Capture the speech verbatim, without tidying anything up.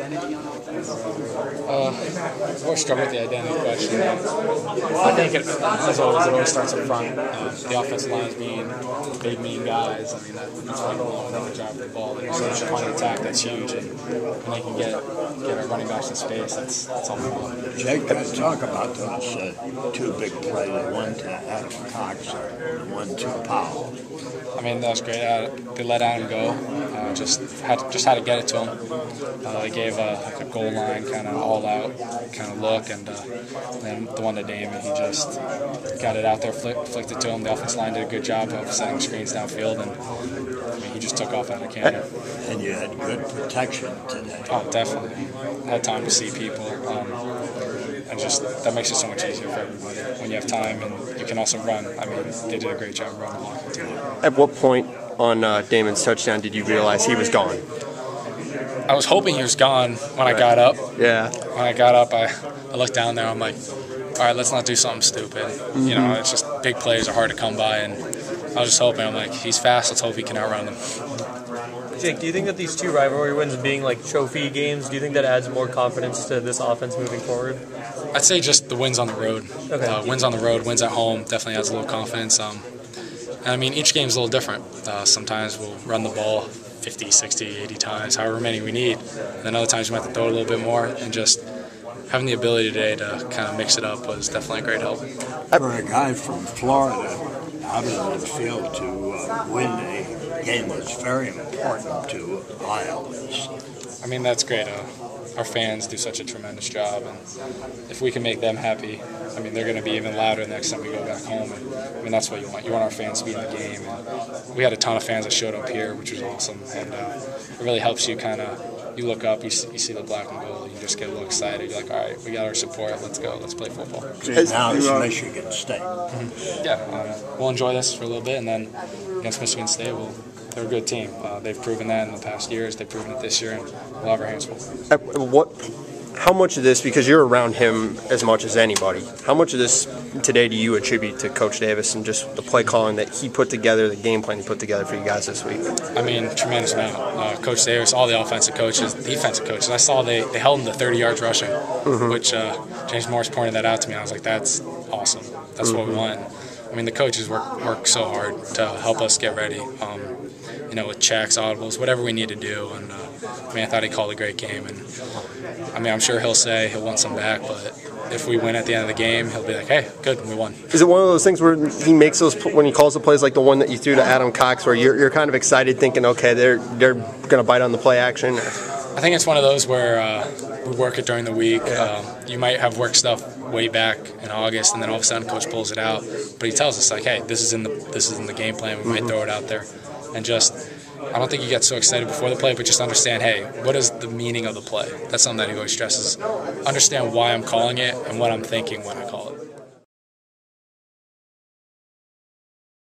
Uh, I've always struggled with the identity question. I think it, as always, it always starts up front. Uh, the offensive line is being big, mean guys. I mean, that, that's why they're doing a good job with the ball. There's so much point of attack that's huge, and when they can get get our running backs in space, that's that's all we want. Jake, uh, talk about those uh, two big plays, one to Adam Cox and one to Powell. I mean, that was great. Uh, they let Adam go. Uh, just had to, just had to get it to him. Uh, they gave a, like a goal line kind of all out kind of look, and, uh, and then the one to Damon, he just got it out there, flick, flicked it to him. The offensive line did a good job of setting screens downfield, and I mean, he just took off out of cannon. And you had good protection today. Oh, definitely. Had time to see people. Um, and just that makes it so much easier for everybody when you have time and you can also run. I mean, they did a great job running blocking too. At what point on uh, Damon's touchdown did you realize he was gone? I was hoping he was gone when I got up. Yeah. When I got up, I, I looked down there. I'm like, all right, let's not do something stupid. Mm-hmm. You know, it's just big plays are hard to come by, and I was just hoping. I'm like, he's fast. Let's hope he can outrun them. Jake, do you think that these two rivalry wins being like trophy games, do you think that adds more confidence to this offense moving forward? I'd say just the wins on the road. Okay. Uh, wins on the road, wins at home definitely adds a little confidence. Um, and I mean, each game's a little different. Uh, sometimes we'll run the ball fifty, sixty, eighty times, however many we need. And then other times we might have to throw it a little bit more, and just having the ability today to kind of mix it up was definitely a great help. For a guy from Florida, how does it feel to uh, win a game that's very important to Iowans? I mean, that's great. Uh, our fans do such a tremendous job, and if we can make them happy, I mean, they're going to be even louder next time we go back home. And, I mean, that's what you want. You want our fans to be in the game. And we had a ton of fans that showed up here, which was awesome, and uh, it really helps you kind of, you look up, you see, you see the black and gold, you just get a little excited. You're like, all right, we got our support. Let's go. Let's play football. Now it's Michigan State. Mm-hmm. Yeah, uh, we'll enjoy this for a little bit, and then against Michigan State, we'll they're a good team. Uh, they've proven that in the past years. They've proven it this year, and we'll have our hands full. At what, how much of this, because you're around him as much as anybody, how much of this today do you attribute to Coach Davis and just the play calling that he put together, the game plan he put together for you guys this week? I mean, tremendous amount. Uh, Coach Davis, all the offensive coaches, defensive coaches. I saw they, they held him to thirty yards rushing, mm-hmm. which uh, James Morris pointed that out to me. I was like, that's awesome. That's mm-hmm. what we want. I mean, the coaches work work so hard to help us get ready. Um, you know, with checks, audibles, whatever we need to do. And uh, I mean, I thought he called a great game. And I mean, I'm sure he'll say he'll want some back, but if we win at the end of the game, he'll be like, hey, good, we won. Is it one of those things where he makes those, when he calls the plays like the one that you threw to Adam Cox, where you're, you're kind of excited thinking, okay, they're, they're going to bite on the play action? I think it's one of those where uh, we work it during the week. Yeah. Um, you might have work stuff way back in August, and then all of a sudden Coach pulls it out. But he tells us, like, hey, this is in the this is in the game plan. We mm-hmm. might throw it out there. And just, I don't think you get so excited before the play, but just understand, hey, what is the meaning of the play? That's something that he always stresses. Understand why I'm calling it and what I'm thinking when I call it.